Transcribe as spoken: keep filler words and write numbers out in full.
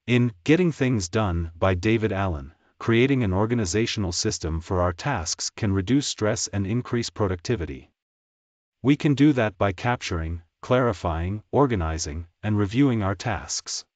In Getting Things Done by David Allen, creating an organizational system for our tasks can reduce stress and increase productivity. We can do that by capturing, clarifying, organizing, and reviewing our tasks.